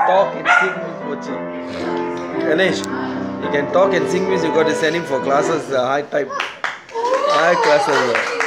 talk and sing means Pochi. Ganesh, he can talk and sing means you got to send him for classes, high classes.